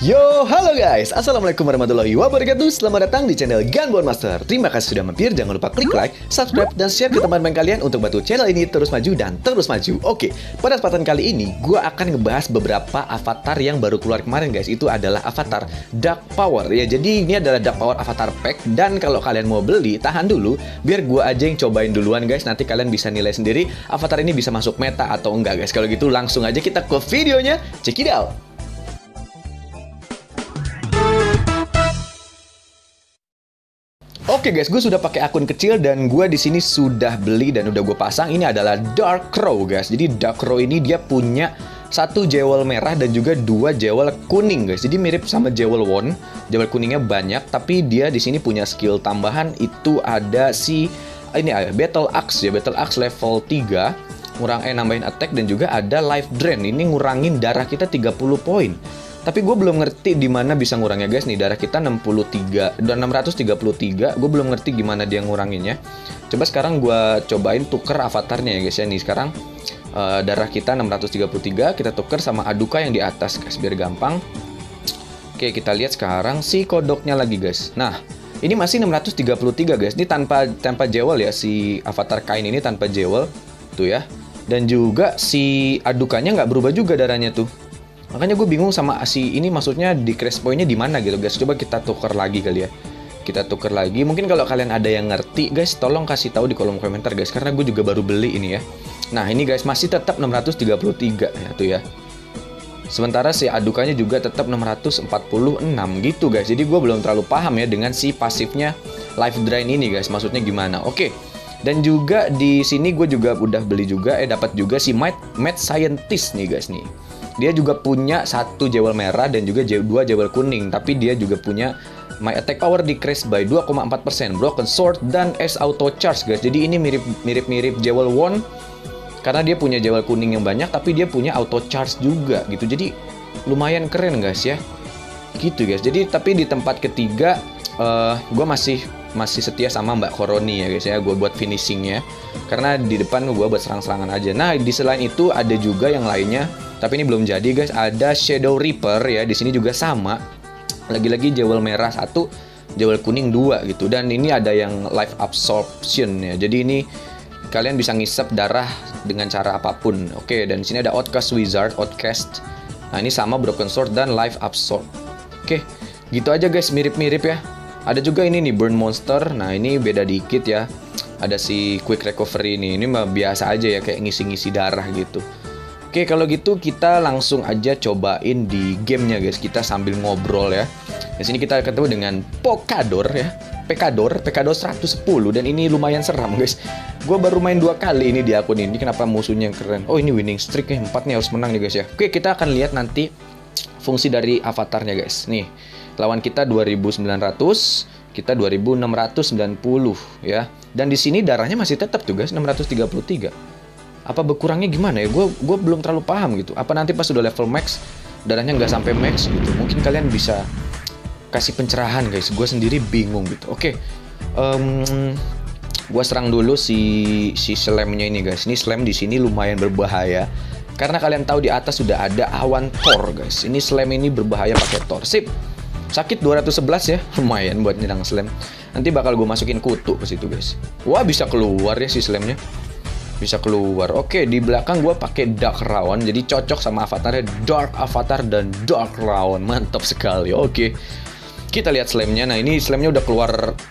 Yo, halo guys, assalamualaikum warahmatullahi wabarakatuh. Selamat datang di channel Gunborn Master. Terima kasih sudah mampir. Jangan lupa klik like, subscribe, dan share ke teman-teman kalian untuk bantu channel ini terus maju dan terus maju. Oke, pada kesempatan kali ini gue akan ngebahas beberapa avatar yang baru keluar kemarin guys. Itu adalah avatar Dark Power ya. Jadi ini adalah Dark Power Avatar Pack. Dan kalau kalian mau beli, tahan dulu biar gue aja yang cobain duluan guys. Nanti kalian bisa nilai sendiri avatar ini bisa masuk meta atau enggak guys. Kalau gitu langsung aja kita ke videonya. Check it out. Oke guys, gue sudah pakai akun kecil dan gue di sini sudah beli dan udah gue pasang. Ini adalah Dark Crow guys. Jadi Dark Crow ini dia punya satu jewel merah dan juga dua jewel kuning guys. Jadi mirip sama jewel won. Jewel kuningnya banyak, tapi dia di sini punya skill tambahan. Itu ada si ini Battle Axe ya, Battle Axe level 3. Nambahin attack dan juga ada life drain. Ini ngurangin darah kita 30 poin. Tapi gue belum ngerti di mana bisa ngurangnya guys. Nih darah kita 63 dan 633. Gue belum ngerti gimana dia nguranginnya. Coba sekarang gue cobain tuker avatarnya ya guys ya. Nih sekarang darah kita 633. Kita tuker sama Aduka yang di atas guys biar gampang. Oke, kita lihat sekarang si kodoknya lagi guys. Nah, ini masih 633 guys. Ini tanpa jewel ya, si avatar kain ini tanpa jewel tuh ya. Dan juga si Adukanya nggak berubah juga darahnya tuh. Makanya gue bingung sama si ini, maksudnya di crash point-nya di mana gitu guys. Coba kita tuker lagi kali ya. Kita tuker lagi. Mungkin kalau kalian ada yang ngerti guys, tolong kasih tahu di kolom komentar guys, karena gue juga baru beli ini ya. Nah, ini guys masih tetap 633 ya tuh ya. Sementara si Adukanya juga tetap 646 gitu guys. Jadi gue belum terlalu paham ya dengan si pasifnya life drain ini guys. Maksudnya gimana? Oke. Dan juga di sini gue juga udah beli juga dapat juga si Mad Scientist nih guys nih. Dia juga punya satu jewel merah dan juga dua jewel kuning. Tapi dia juga punya my attack power decrease by 2,4%, broken sword, dan S auto charge guys. Jadi ini mirip jewel won. Karena dia punya jewel kuning yang banyak, tapi dia punya auto charge juga gitu. Jadi lumayan keren guys ya. Gitu guys. Jadi tapi di tempat ketiga gue masih setia sama Mbak Koroni ya guys ya. Gue buat finishingnya. Karena di depan gue buat serang-serangan aja. Nah, di selain itu ada juga yang lainnya. Tapi ini belum jadi guys. Ada Shadow Reaper ya. Di sini juga sama. Lagi-lagi jewel merah 1, jewel kuning 2 gitu. Dan ini ada yang life absorption ya. Jadi ini kalian bisa ngisep darah dengan cara apapun. Oke, dan di sini ada Outcast Wizard, Outcast. Nah, ini sama broken sword dan life absorb. Oke, gitu aja guys, mirip-mirip ya. Ada juga ini nih Burn Monster. Nah, ini beda dikit ya. Ada si Quick Recovery ini. Ini mah biasa aja ya, kayak ngisi-ngisi darah gitu. Oke, kalau gitu kita langsung aja cobain di gamenya guys. Kita sambil ngobrol ya. Di sini kita ketemu dengan Pokador ya. Pekador 110 dan ini lumayan seram guys. Gue baru main 2 kali ini di akun ini. Kenapa musuhnya yang keren? Oh, ini winning streak nih, 4 nih harus menang nih guys ya. Oke, kita akan lihat nanti fungsi dari avatarnya guys. Nih, lawan kita 2900, kita 2690 ya. Dan di sini darahnya masih tetap tuh guys 633. Apa berkurangnya gimana ya? Gue belum terlalu paham gitu. Apa nanti pas udah level max darahnya nggak sampai max gitu? Mungkin kalian bisa kasih pencerahan guys. Gue sendiri bingung gitu. Oke, gue serang dulu si slamnya ini guys. Ini slam di sini lumayan berbahaya karena kalian tahu di atas sudah ada awan Thor guys. Ini slam ini berbahaya pakai Thor. Sip. Sakit 211 ya. Lumayan buat nyerang slam. Nanti bakal gue masukin kutu ke situ guys. Wah, bisa keluar ya si slamnya. Bisa keluar. Oke, di belakang gue pakai Dark Raon. Jadi cocok sama avatarnya Dark Avatar dan Dark Raon. Mantap sekali. Oke. Kita lihat slamnya. Nah, ini slamnya udah keluar.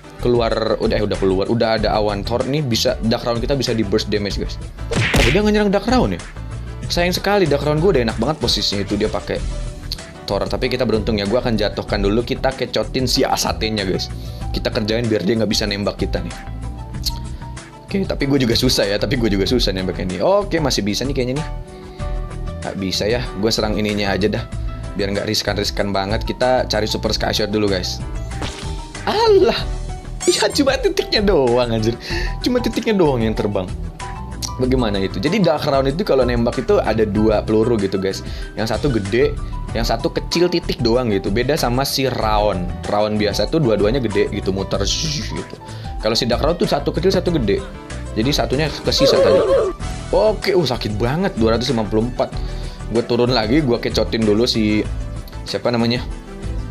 Udah ada awan Thor nih, bisa Dark Raon kita bisa di burst damage guys. Oh, dia nggak nyerang Dark Raon ya? Sayang sekali, Dark Raon gue udah enak banget posisinya itu, dia pakai Thor. Tapi kita beruntung ya, gue akan jatuhkan dulu. Kita kecotin si Asatenya guys. Kita kerjain biar dia nggak bisa nembak kita nih. Oke, tapi gue juga susah ya. Nembak ini. Oke, masih bisa nih kayaknya nih. Nggak bisa ya. Gue serang ininya aja dah. Biar nggak riskan banget. Kita cari Super Sky Shot dulu guys. Alah. Ya cuma titiknya doang anjir. Cuma titiknya doang yang terbang. Bagaimana itu? Jadi Dark Round itu kalau nembak itu ada 2 peluru gitu guys. Yang satu gede, yang satu kecil titik doang gitu. Beda sama si Raon. Raon biasa tuh dua-duanya gede gitu, muter gitu. Kalau si Dark Round tuh satu kecil satu gede. Jadi satunya kesisa tadi. Oke, sakit banget 254. Gue turun lagi, gue kecotin dulu si siapa namanya?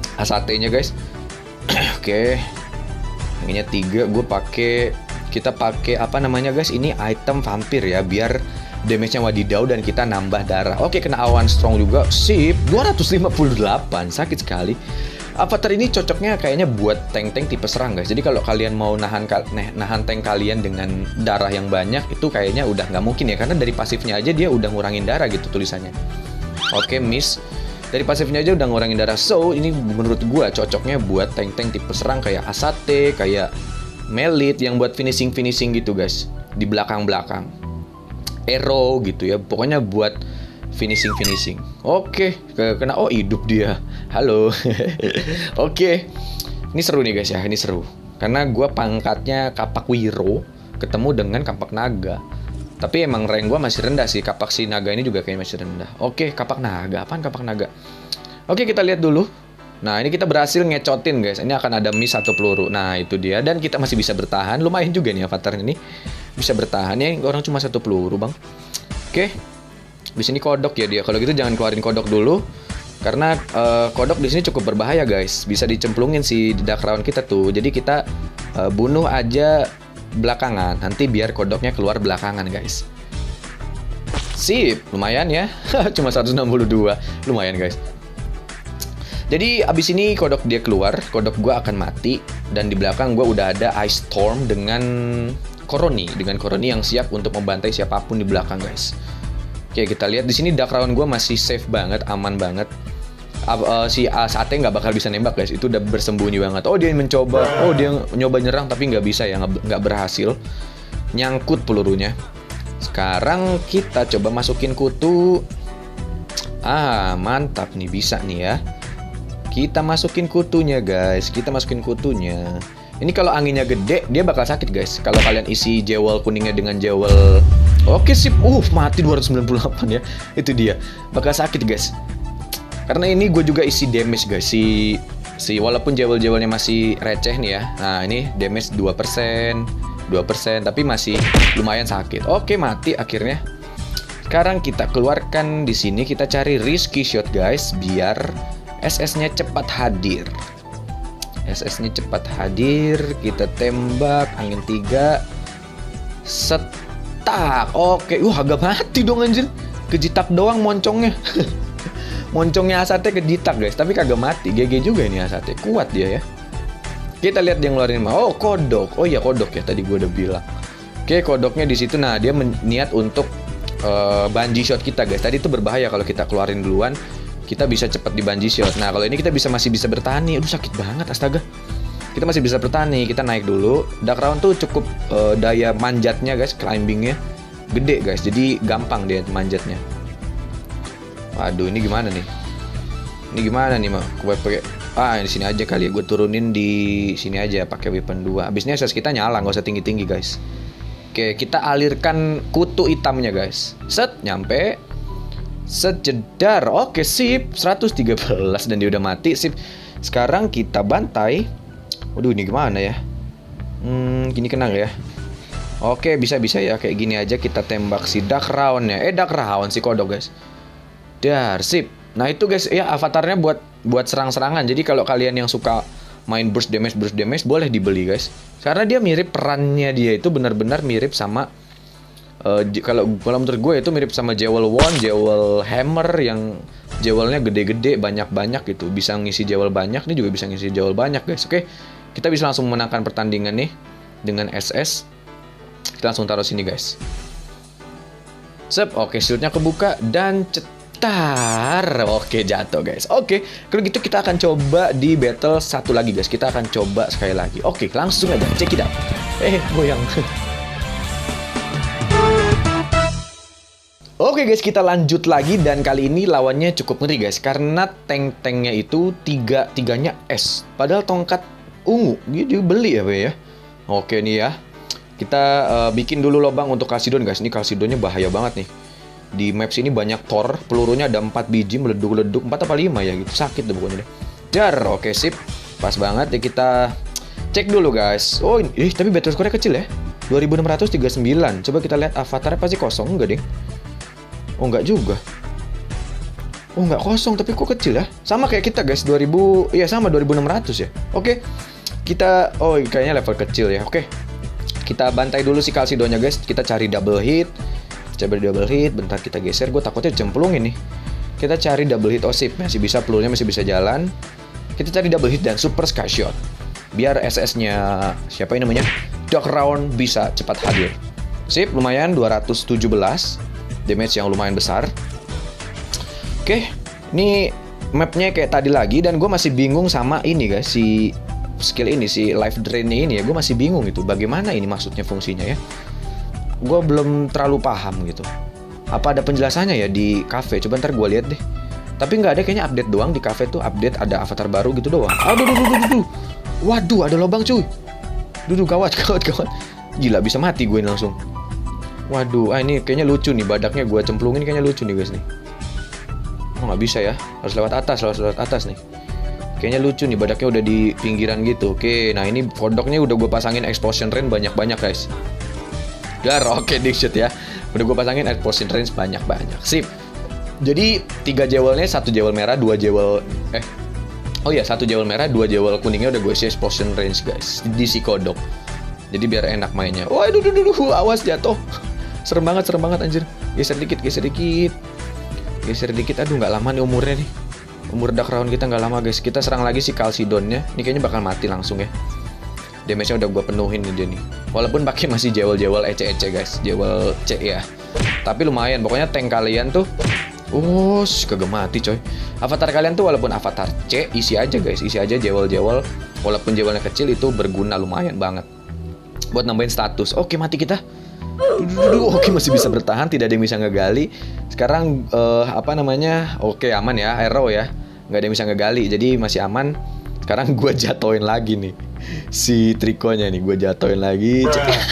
Asate-nya guys. Oke. Ini 3 gue pakai, kita pakai apa namanya guys? Ini item vampir ya, biar damage-nya wadidaw dan kita nambah darah. Oke, kena awan strong juga. Sip, 258. Sakit sekali. Avatar ini cocoknya kayaknya buat tank-tank tipe serang guys. Jadi kalau kalian mau nahan tank kalian dengan darah yang banyak, itu kayaknya udah nggak mungkin ya, karena dari pasifnya aja dia udah ngurangin darah gitu tulisannya. Oke, miss. Dari pasifnya aja udah ngurangin darah. So, ini menurut gua cocoknya buat tank-tank tipe serang kayak Asate, kayak Melit yang buat finishing gitu guys. Di belakang-belakang. Arrow gitu ya. Pokoknya buat finishing. Oke, kena hidup dia. Halo. Oke. Ini seru nih guys ya, ini seru. Karena gua pangkatnya Kapak Wiro ketemu dengan Kapak Naga. Tapi emang rank gua masih rendah sih. Kapak si naga ini juga kayaknya masih rendah. Oke, Kapak Naga. Apaan Kapak Naga? Oke, kita lihat dulu. Nah, ini kita berhasil ngecotin guys. Ini akan ada miss 1 peluru. Nah, itu dia. Dan kita masih bisa bertahan. Lumayan juga nih avatar ini. Bisa bertahan ya. Orang cuma 1 peluru bang. Oke. Di sini kodok ya dia. Kalau gitu jangan keluarin kodok dulu. Karena kodok di sini cukup berbahaya guys. Bisa dicemplungin si Dark Crown kita tuh. Jadi kita bunuh aja belakangan, nanti biar kodoknya keluar belakangan guys. Sip, lumayan ya. Cuma 162, lumayan guys. Jadi abis ini kodok dia keluar, kodok gua akan mati. Dan di belakang gua udah ada Ice Storm dengan Koroni yang siap untuk membantai siapapun di belakang guys. Oke, kita lihat di sini Dark Crown gua masih safe banget, aman banget. Si Asate nggak bakal bisa nembak guys, itu udah bersembunyi banget. Oh, dia nyoba nyerang tapi nggak bisa ya, nggak berhasil, nyangkut pelurunya. Sekarang kita coba masukin kutu. Mantap nih, bisa nih ya. Kita masukin kutunya guys, ini kalau anginnya gede dia bakal sakit guys. Kalau kalian isi jewel kuningnya dengan jewel, oke sip, mati 298 ya. Itu dia, bakal sakit guys. Karena ini gue juga isi damage guys. Si walaupun jewel-jewelnya masih receh nih ya. Nah, ini damage 2%, tapi masih lumayan sakit. Oke, mati akhirnya. Sekarang kita keluarkan di sini, kita cari risky shot guys, biar SS-nya cepat hadir. Kita tembak angin 3. Setak. Oke, agak mati dong anjir. Kejitak doang moncongnya. Moncongnya Asate kejitak guys, tapi kagak mati. GG juga ini Asate, kuat dia ya. Kita lihat dia ngeluarin kodok. Oh iya, kodok ya, tadi gue udah bilang. Oke, kodoknya di situ. Nah, dia niat untuk bungee shot kita guys. Tadi itu berbahaya kalau kita keluarin duluan. Kita bisa cepat di bungee shot. Nah, kalau ini kita masih bisa bertahan nih. Aduh, sakit banget astaga. Kita masih bisa bertahan nih. Kita naik dulu. Dark Crown tuh cukup daya manjatnya guys, climbingnya gede guys. Jadi gampang dia manjatnya. Waduh, ini gimana nih? Mah? Gue pakai di sini aja kali ya. Gue turunin di sini aja pakai weapon 2. Abisnya SS kita nyala, nggak usah tinggi-tinggi guys. Oke, kita alirkan kutu hitamnya guys. Set, nyampe. Set, jedar. Oke, sip. 113 dan dia udah mati. Sip. Sekarang kita bantai. Waduh, ini gimana ya? Gini kena nggak ya? Oke, bisa ya. Kayak gini aja kita tembak si Dark Crown-nya. Dark Crown si kodok guys. Sip. Nah itu guys ya, avatarnya buat serang-serangan. Jadi kalau kalian yang suka main burst damage boleh dibeli guys. Karena dia mirip, perannya dia itu benar-benar mirip sama kalau menurut gue itu mirip sama Jewel Wand, Jewel Hammer yang jewelnya gede-gede, banyak-banyak gitu. Bisa ngisi jewel banyak, ini juga bisa ngisi jewel banyak guys. Oke, kita bisa langsung menangkan pertandingan nih dengan SS. Kita langsung taruh sini guys. Sep, oke, shieldnya kebuka dan oke, jatuh guys. Oke, kalau gitu kita akan coba di battle satu lagi guys. Kita akan coba sekali lagi. Oke, langsung aja, check it out. Goyang. Oke guys, kita lanjut lagi. Dan kali ini lawannya cukup ngeri guys, karena tank-tanknya itu tiganya S. Padahal tongkat ungu. Dia beli ya. Oke nih ya. Kita bikin dulu lubang untuk Kalsidon guys. Ini Kalsidonnya bahaya banget nih. Di maps ini banyak Thor, pelurunya ada 4 biji, meleduk-leduk, 4 apa 5 ya gitu, sakit deh pokoknya deh. Oke sip, pas banget ya. Kita cek dulu guys. Tapi battle score-nya kecil ya, 2639. Coba kita lihat avatarnya, pasti kosong, enggak deh? Enggak juga. Oh nggak kosong, tapi kok kecil ya? Sama kayak kita guys, 2000, iya sama 2600 ya. Oke, kita, oh kayaknya level kecil ya. Oke, kita bantai dulu si Kalsidonya guys. Kita cari double hit. Bentar kita geser, gue takutnya cemplungin nih. Kita cari double hit, oh sip, masih bisa, pelurunya masih bisa jalan. Kita cari double hit dan super sky shot. Biar SS-nya, siapa ini namanya? Dark Round bisa cepat hadir. Sip, lumayan, 217. Damage yang lumayan besar. Oke, ini mapnya kayak tadi lagi. Dan gue masih bingung sama ini guys, si skill ini, si life drain-nya ini ya. Gue masih bingung gitu, bagaimana ini maksudnya fungsinya ya. Gue belum terlalu paham gitu. Apa ada penjelasannya ya di cafe? Coba ntar gue lihat deh. Tapi nggak ada, kayaknya update doang di cafe tuh, update ada avatar baru gitu doang. Aduh. Waduh, ada lubang cuy. Gawat. Gila, bisa mati gue ini langsung. Waduh, ini kayaknya lucu nih, badaknya gue cemplungin kayaknya lucu nih guys nih. Oh nggak bisa ya, harus lewat atas nih. Kayaknya lucu nih, badaknya udah di pinggiran gitu. Oke, nah ini kodoknya udah gue pasangin explosion range banyak-banyak guys. Oke, dickshot ya. Udah gue pasangin explosion range banyak-banyak. Sip. Jadi 3 jewelnya, 1 jewel merah, 2 jewel 1 jewel merah, 2 jewel kuningnya udah gue isi explosion range guys di si kodok. Jadi biar enak mainnya. Waduh, awas jatuh. Serem banget anjir. Geser dikit. Aduh, nggak lama nih umurnya nih. Umur Dark Round kita nggak lama guys. Kita serang lagi si Kalsidonnya. Ini kayaknya bakal mati langsung ya. Damage-nya udah gue penuhin nih dia nih. Walaupun pakai masih jewel ece guys. Jewel C ya. Tapi lumayan. Pokoknya tank kalian tuh, kagak mati coy. Avatar kalian tuh walaupun avatar C, isi aja guys. Isi aja jewel-jewel. Walaupun jewelnya kecil itu berguna lumayan banget buat nambahin status. Oke, mati kita. Oke, masih bisa bertahan. Tidak ada yang bisa ngegali. Sekarang Oke, aman ya. Arrow ya. Nggak ada yang bisa ngegali. Jadi masih aman. Sekarang gue jatoin lagi nih si trikonya nih, gue jatoin lagi.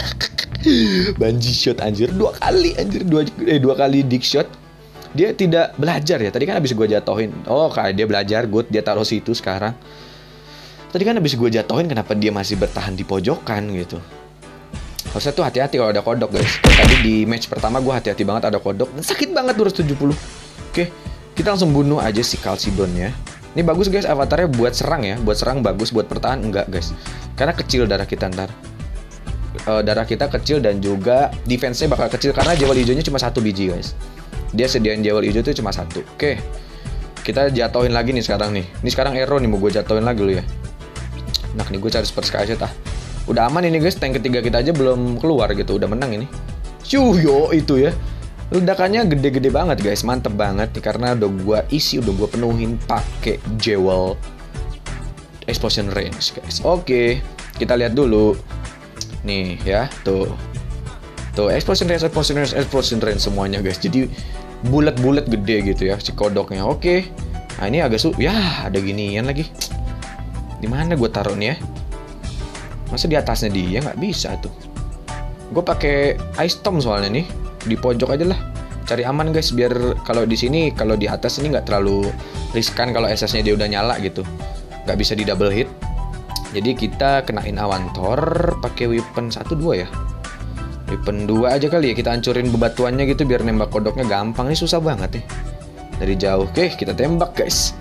Bungee shot anjir, 2 kali anjir, 2 kali dick shot. Dia tidak belajar ya. Tadi kan habis gue jatohin. Oh, kayak dia belajar, good, dia taruh situ sekarang. Tadi kan habis gue jatohin, kenapa dia masih bertahan di pojokan gitu. Harusnya tuh hati-hati kalau ada kodok guys. Tadi di match pertama gue hati-hati banget ada kodok. Sakit banget 270. Oke, kita langsung bunuh aja si Kalsidonnya. Ini bagus guys, avatarnya buat serang ya. Buat serang bagus, buat bertahan enggak guys. Karena kecil darah kita ntar. Darah kita kecil dan juga defense-nya bakal kecil. Karena jewel hijaunya cuma 1 biji guys. Dia sediain jewel hijau tuh cuma 1. Oke, kita jatohin lagi nih sekarang nih. Ini sekarang arrow nih, mau gue jatohin lagi lu ya. Nah nih gue cari super sky shot ah. Udah aman ini guys, tank ketiga kita aja belum keluar gitu. Udah menang ini. Yo itu ya. Ledakannya gede-gede banget guys, mantep banget nih karena udah gua isi, udah gua penuhin pakai jewel explosion range guys. Oke, kita lihat dulu nih ya, tuh explosion range semuanya guys. Jadi bulat-bulat gede gitu ya si kodoknya. Oke, nah ini agak ya ada ginian lagi. Di mana gua taruh nih ya? Masa di atasnya dia nggak bisa tuh? Gue pakai ice storm soalnya nih. Di pojok aja lah, cari aman guys, biar kalau di sini, kalau di atas ini nggak terlalu riskan kalau SS-nya dia udah nyala gitu, nggak bisa di double hit. Jadi kita kenain awan Thor pakai weapon 1-2 ya, weapon 2 aja kali ya, kita hancurin bebatuannya gitu biar nembak kodoknya gampang. Ini susah banget ya dari jauh. Oke, kita tembak guys.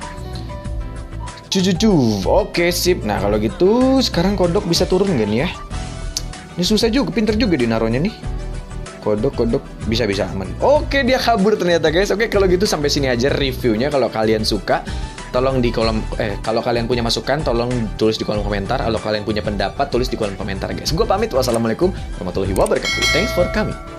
Oke sip. Nah kalau gitu sekarang kodok bisa turun gak nih ya? Ini susah juga, pinter juga di naruhnya nih. Kodok bisa aman. Oke, dia kabur ternyata guys. Oke, kalau gitu sampai sini aja reviewnya. Kalau kalian suka, tolong di kolom kalau kalian punya masukan tolong tulis di kolom komentar. Kalau kalian punya pendapat tulis di kolom komentar guys. Gue pamit. Wassalamualaikum warahmatullahi wabarakatuh. Thanks for coming.